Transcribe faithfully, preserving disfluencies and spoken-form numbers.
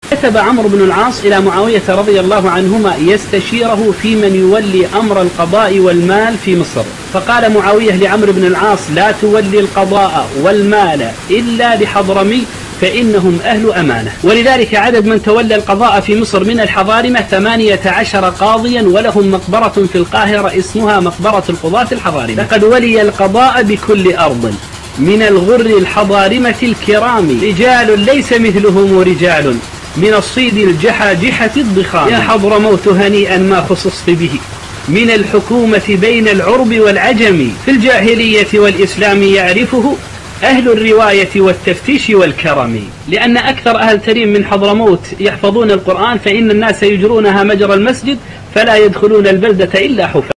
كتب عمرو بن العاص إلى معاوية رضي الله عنهما يستشيره في من يولي أمر القضاء والمال في مصر، فقال معاوية لعمرو بن العاص: لا تولي القضاء والمال إلا لحضرمي فإنهم أهل أمانة. ولذلك عدد من تولى القضاء في مصر من الحضارمة ثمانية عشر قاضيا، ولهم مقبرة في القاهرة اسمها مقبرة القضاة الحضارمة. لقد ولي القضاء بكل أرض من الغر الحضارمة الكرام رجال ليس مثلهم رجال، من الصيد الجحاجحة الضخام. يا حضرموت هنيئا ما خصصت به من الحكومة بين العرب والعجم، في الجاهلية والإسلام يعرفه أهل الرواية والتفتيش والكرم. لأن أكثر أهل تريم من حضرموت يحفظون القرآن، فإن الناس يجرونها مجرى المسجد فلا يدخلون البلدة إلا حفاظ.